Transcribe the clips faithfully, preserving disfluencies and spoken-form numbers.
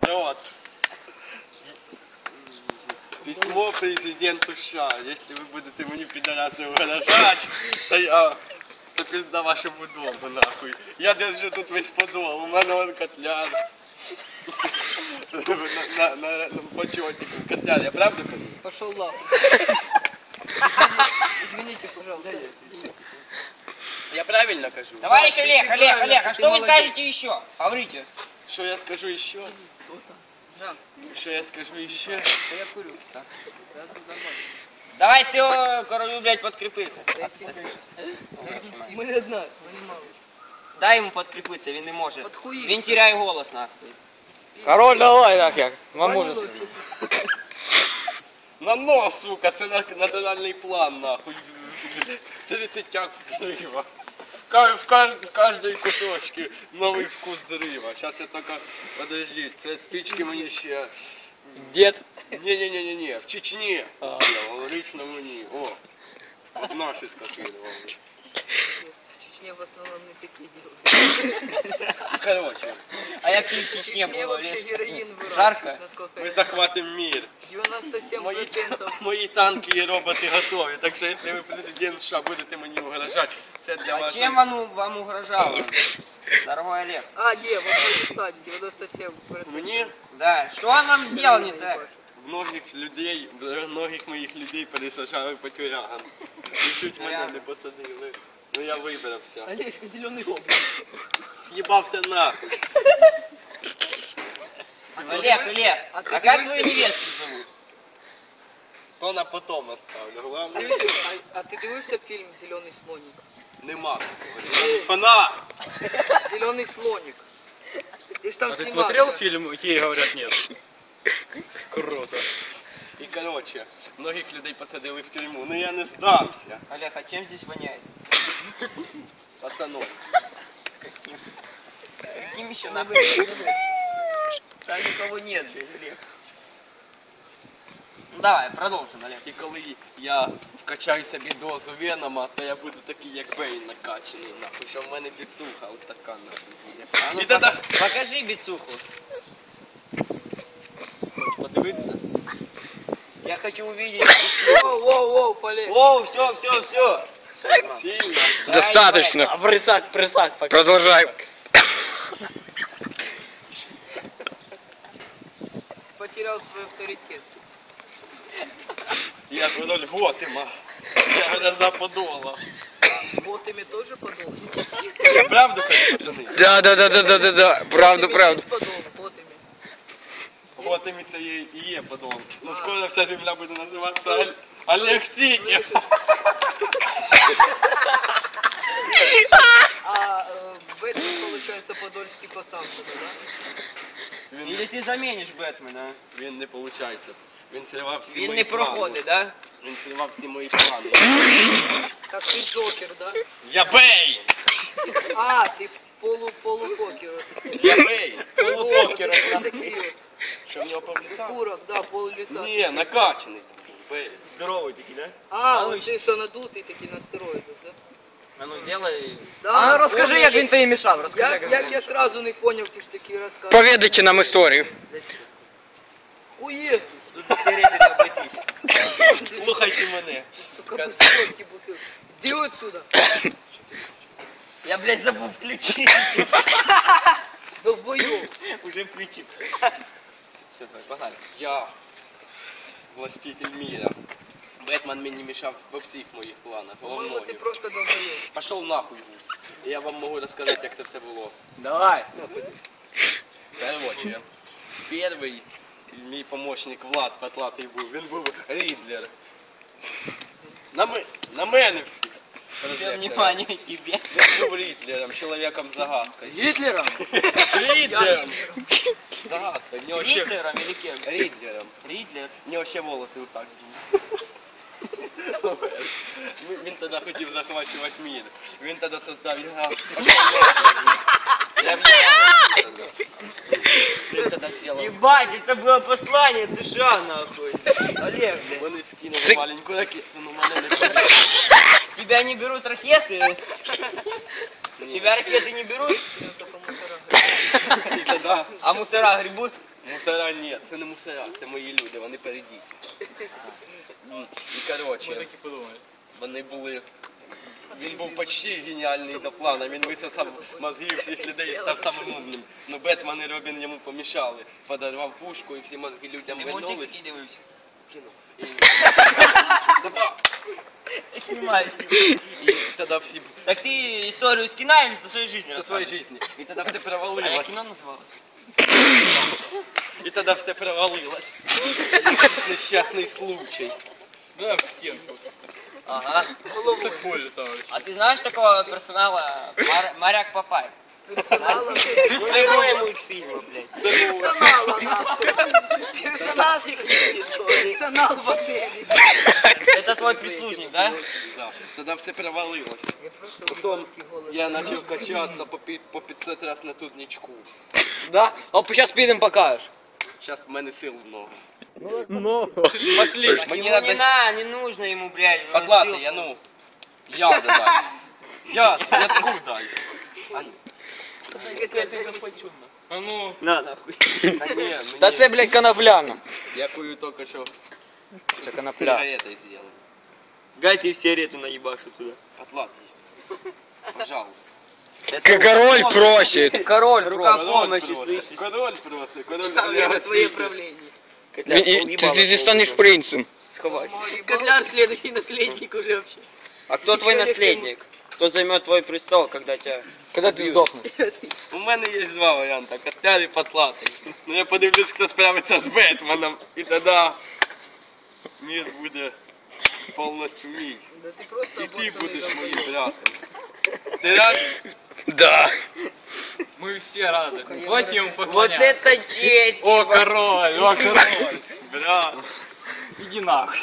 народ. Письмо президенту США. Если вы будете мне пидорасы угрожать, то я... То пизда вашему дому, нахуй. Я держу тут весь подол, у мене он котляр. На, на, на, на почетнику котляр, я правда понимаю? Пошел нахуй. Извините, пожалуйста. Я правильно кажу? Товарищ Олег, Олег, Олег, а что вы скажете еще? Говорите. Что я скажу еще? Да. Что я скажу еще? Я курю. Да, Давай ты, королю, блядь, подкріпиться. мы не одна, мы не мало. Дай йому подкріпитися, він не може. Подхуїться. Він теряє голос, нахуй. Король, давай, так як. Вам може. На нос, сука, це на- натуральний план, нахуй. тридцать тяг взрыва. Ка- В каж- в каждой кусочке новый вкус взрыва. Сейчас я только, подожди, це спички мені ще... Дед. Не-не-не-не-не, в Чечне. А, лично мені. О, от наші скопировали. В Чечне в основном не такие делают. Короче, А як ти в В Чечні Чечне було, вообще Олег? героин Жарко? выращивают, насколько ми я знаю. захватимо мир. девяносто семь Мої, процентов. мої танки і роботи готові. Так що, якщо ви президент США будете мені угрожати, це для А вас... чим воно вам угрожало? Дорогой Олег. А, не, вот в стадии девяносто семь процентов. Мені Да, что он вам сделал не так? многих людей, многих моїх людей пересажали по тюрягам. І чуть мене не посадили. Ну я вибрався. Олежка, зеленый гоб. Съебався нахуй. Олег, Олег, А а ты как дивишься? твою невестку зовут? То на потом оставлю. Главное, Дивися, а, а ти дивився фільм «Зеленый слоник»? нема такого. Фана! «Зеленый слоник». Ты ж там А ты снимался. смотрел фильм «Ей говорят нет»? Круто. І коротше, многих людей посадили в тюрму. Ну я не здамся. Олег, а чем здесь воняет? Пацанов. Каким еще нахуй? Там никого нет, блядь, Олег. Ну давай, продолжим, Олег. І коли я вкачаю собі дозу венома, то я буду такий, як Бейн, накачаний, нахуй, що в мене біцуха от така, нахуй. А ну, І тоді пока- покажи бицуху. подивитися. Я хочу увидеть бицуху. Воу, воу, воу, Полей. О, все, все, все. Сильно. Достаточно. давай. Присак, присак. Продолжай. Потерял свой авторитет. Я король Готема. Я гроза подола. Ботами тоже подол? Я правду кажу, пацани? Да, да, да, да, да, да, да. Правду, правду. Подол, ботами. Готемі це є, і є подол. Ну скоро вся земля буде називатися Оль- Олег Сіті. Слышишь? А э, Бэтмен, получается, подольский пацан тогда, да? Він, Или ты заменишь Бэтмена? він не виходить. Він сривав всі Він мої не плани. проходить, да? Він сривав всі мої плани. Так ты Джокер, да? Я Бейн! А, ты полу полупокер. Я Бейн! Полупокер. Вот такие вот. Що в нього повліця? Курок, да, пол лица. Ні, накачаний. Бейн. Здоровый такие, да? А, вот ты что надутый такие на стероидах, да? А ну сделай. Да, А ну розкажи, помню, як він тобі мішав. Розкажи, Як, як як він. я сразу не понял, ти ж такі розкази. Поведайте нам історію. Хує, Тут до середины обойтись. Слухайте мене. сука, бутылки, бутылки. Иди отсюда, Я, блядь, забыл включить. долбоёб. Уже включил. Все, давай, погнали. Я властитель мира. Бетмен мені мішав во всіх моїх планах. Во По-моему, ты многих. просто долбоёб. Пошел нахуй, гусь. І я вам можу розказати, як це все було. Давай. Короче, перший мій помощник Влад Патлатий був, він був Рідлер. На, ми, на мене всі. Все внимание тебе. Він був Рідлером, чоловіком-загадкою. Гитлера? Рідлером! Загадкою. В нього ще... Гитлером или кем? Рідлером. Riddler. В нього ще волоси отак були. Він тоді хотів захвачувати мір. Він тоді создав його. Я в нього. Він тоді зробив. Ебать, это было послание США, нахуй. Олег, блядь. Вони скинули маленьку ракету, ну мене не побили. Тебя не берут ракеты? Тебя ракеты не берут? Я только мусора. І тоді А мусора гребут? Мусора ні, це не мусора, це мої люди, вони переді. І коротше, Ми так і подумали. вони були. Він був почти геніальний до плану, він висосав мозги у всіх людей і став самим умним. Но Бетмен і Робін йому помішали. Подарував пушку і всі мозги людям вернулись. Кинув. І... Снимай, снимай. І тоді всі Так ты историю с кино или со своей жизни? со своєї житті. І тоді все А я провалилось. кино называлось? І тоді все провалилось. Нещасний случай. Да, в стенку. Ага. Так больно там. А ты знаешь такого персонала Мар- Моряк Папай? Персонала. Герой мультфильма, блядь. Персонала, нахуй. Персонал, персонал в отеле. Это твой прислужник, да? Да. Тоді все провалилось. Я просто Потом уебанский голос. я почав качатися по пі- по п'ятсот раз на турничку. Да? А сейчас підемо покажеш. Зараз в мене сил много. Пошли. Мені Ему не надо на, не нужно ему, блядь. он поклади, сил- я ну. Я дай. Я, я таку дай. А, ну. А ну, На, нахуй. Та ні, мені... Та це, блядь, конопляна. Я кую тільки що Це конопля. сигаретой зробив. Гай, ты в сигарету наебашу туда. Отлади. Пожалуйста. Король просит. Король, рука Король помощи, просить. слышишь? Король просить. Король Это твое правление. И- и Ты ты станешь принцем. Сховайся. Котляр следующий наследник уже вообще. А кто твой наследник? Кто займет твой престол, когда тебя... Когда ты сдохнешь? У мене є два варіанти. Котляр і Потлатий. Ну я подивлюсь, хто справиться з Бетменом. І тоді мир буде повністю мій. Да ты просто І ти обоссанный будеш моїм говно. братом. Ти радий? Да. мы все рады. Давайте ему Вот поклоняться. это честь! О, король, о, король. Брат. Иди нахуй.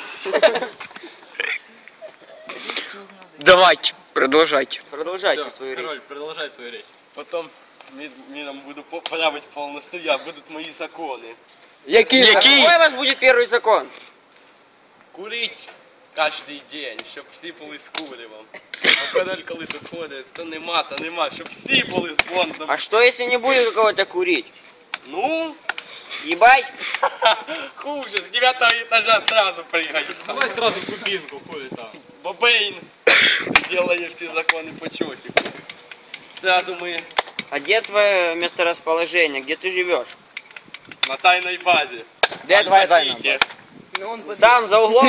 Давайте, продолжайте. Продолжайте Всё, свою речь. король, продолжай свою речь. Потім мир- миром буду по- править повністю я. Будуть мої закони. Який? Какой у вас будет первый закон? Курить кожен день, щоб всі були з куревом. А король, коли тут ходить, то нема, то нема, щоб всі були з Бондом. А что если не будет у кого-то курить? Ну, Ебать! хуже, с девятого этажа сразу прыгать. Давай сразу кубинку, хули там. Бобейн, ты делаешь все законы по чётику. Сразу мы А где твое месторасположение? Где ты живешь? на тайной базе. Где твоя Альфа-Сити. тайна? Ну он под... Там, за углом?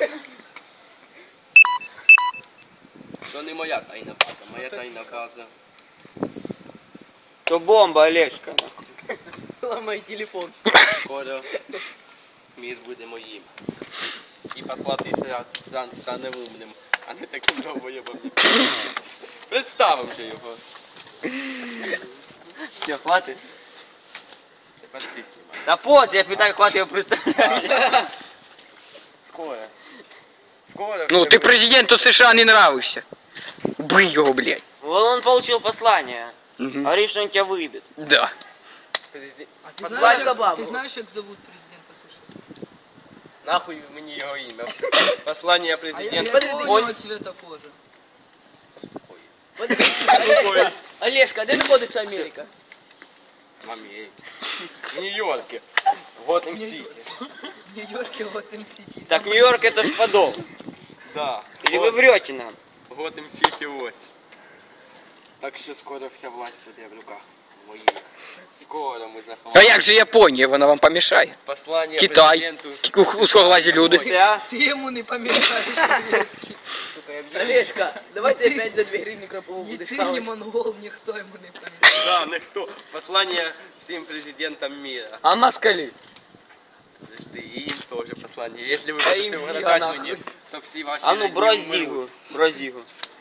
То не моя тайна база, моя тайна база. То бомба, Олежка. Ломай телефон. Скоро мир буде моїм. І поплатись раз стан стане умним, а не таким довбойобом. Представив же його. Все, хватит. Тепер ти знімай. Да поздно, я питаю, хватит его представлять. Скоро. Скоро. Ну, все ты буде. президенту США не нравишься. Убей его, блядь. Вот он получил послание. Мгм. Говорит, что он тебя выебет. Да. Президент- А ты Позвать знаешь, как, Обаму. ты знаешь, как зовут президента США? Нахуй мені його ім'я. Послання А я, президента. какого у него цвета кожи? Ой, Олежка, а де знаходиться Америка? в Америке. В Нью-Йорке. В Готэм Сити. В Нью-Йорке, в этом сети. Так Нью-Йорк это ж подол. Да. Или вы врете нам? В Готэм Сити ось. Так що скоро вся власть буде в руках моїх. Скоро ми А заховаємо. як же Японія, вона вам помішає? Послання Китай. президенту. Узкоглазі люди. Вся. Ты ему не помешаешь, советский. Олежка, давай ты опять за две гривны крапову Ни ты, ни монгол, никто ему не помешает. Да, ніхто. Послання всім президентам мира. А москали? Подожди, і їм теж послання. Якщо ви А будете їм виражати нахуй. мені, то всі ваші А ну рідні бразигу, умруть. бразигу.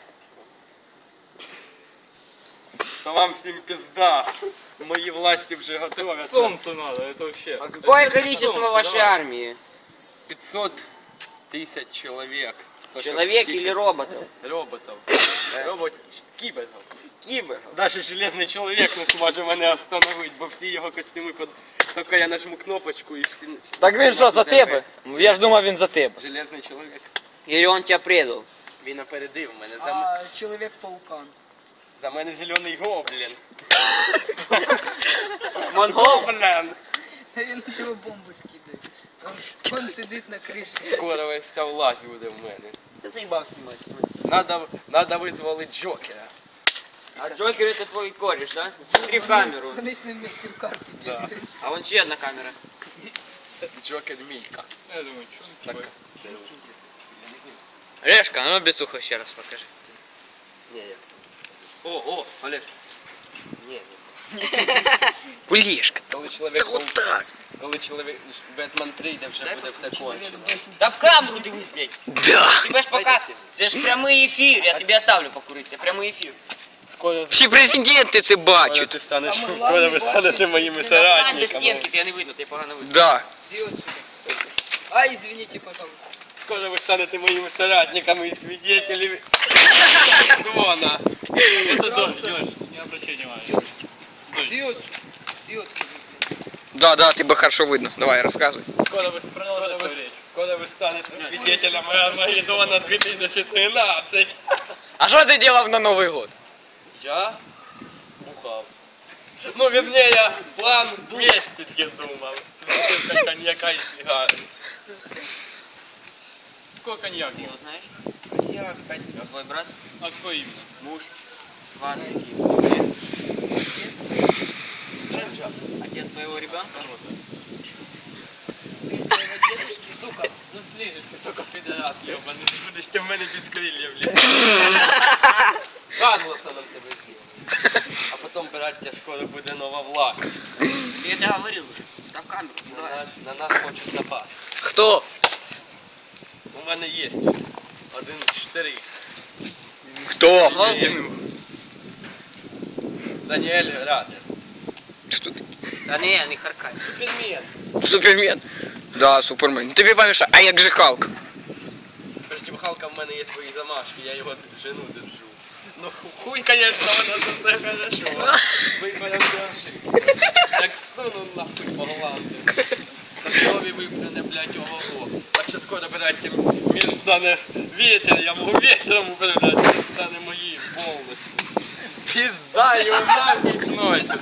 То вам всім пизда. Мої власті вже готові. Солнцу надо, это вообще. А какое количество вашей армии? пятьсот тысяч человек. То, что Человек тысяч или роботов? роботов. Робот... Кіберів. Кибер. Даже железний чоловік не зможе мене остановити, бо всі його костюми под... Тільки я нажму кнопочку і всі... всі Так він що, за всі тебе? з'являються. Я ж думав, він за тебе. Железний чоловік. Или он тебя предал? Він опередив мене. За, м- А Человек-паукан? за мене зелений гоблін. Монгол? Гоблін! Та він на тебе бомбу скидає. Он, он сидить на криші. Скоро весь вся власть буде в мене. Я заебал снимать. Надо, надо визволити Джокера. А Джокер это твой кореш, да? Смотри в камеру. Вони з ним вместе в карті Да. десять. А вон чья одна камера? Джокер Мійка. Я думаю, что Так. Олежка, ну бицуху ще раз покажи. Не, я. О, о, Олег. Не, Олежка. Коли чоловік, Вот так. коли чоловік, Бетмен прийде, вже буде все кончено. Да в камеру дивись, блядь. Да. Тебе ж пока... Це ж прямий ефір, я тобі оставлю покурити, це прямий ефір. Скоро, Всі президенти це скоро бачать. ти станеш, Саме скоро ви головне, станете моїми Стань до соратниками. стінки, тебе не видно, тебе погано видно. Да. Іди отсюда. А, извините, пожалуйста. Скоро ви станете моїми соратниками і свидетелями. Звона. не обращай внимания. Іди отсюда. Іди отсюда. Да, да, тебе хорошо видно. Давай, розказуй. Скоро ви, скоро ви, скоро ви станете свидетелями Армагеддона дві тисячі тринадцять. А що ти робив на Новий год? Я бухав. Ну, вернее, я план двести придумал. Бутылка коньяка и сигары. Какой коньяк? Ты его знаешь? Коньяк, коньяк. А твой брат? А кто именно? Муж? Сват? Отец твоего ребенка? Сын твоего дедушки, сука. Ну, слежешься, только пидорас, ёбаный. Будешь ты в мене без крылья, блядь. Ганлоса нам тебе з'їв. А потом, браття, скоро буде нова власть. Я тебе говорил уже. Да в камеру. На Давай. нас, на нас хочуть напасти. Хто? У мене є один штрих. Хто? Даніель Радер. Що ти? Да не, не харкай. Супермен. Супермен. Да, Супермен. Тобі помішає. А як же Халк? Против Халка в мене є свої замашки, я його жену держу. Ну хуй, конечно, у нас все хорошо. Вибором держи. Як всуну нахуй по голланду. На слові випнене, блядь, ого-го. Так що скоро, браття, мир стане ветер, я можу ветром управляти, він стане моїм повністю. Пизда, його нафіг сносить.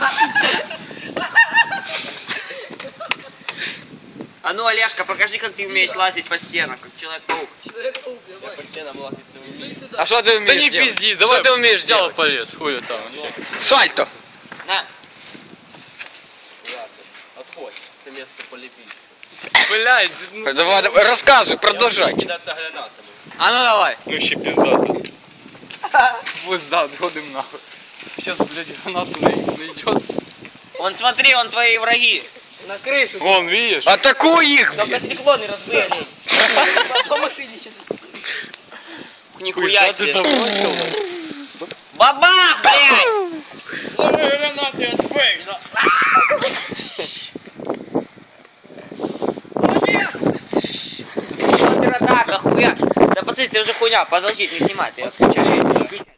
А ну, Олежка, покажи, как ты умеешь лазить по стенам, как Человек-паук. Человек-паук, Я давай. по стенам лазить не вмію. Иди сюда. А що ти вмієш? Да не делать? пизди, давай. Що ти вмієш взял делать? полез, хуй там. Сальто. На. Ладно, отходь, це місце поліпіть. Блядь, ну... Давай, давай, розказуй, продовжай. Я буду кидатися гранатами. А ну давай. Ну ще пиздато. Пизда, ходим нахуй. Сейчас, блядь, гранату найдет. Вон смотри, он твои враги. На крышу. Вон, видишь? Атакуй їх, Только блядь. стекло не разбей, олень. По машине сейчас. Нихуя Хуй, ты там себе. бросил? Бабах, блядь! Лови гранати, отбей! Контратака, хуя. Да пацаны, это уже хуйня, подожди, не снимай, ты отключай.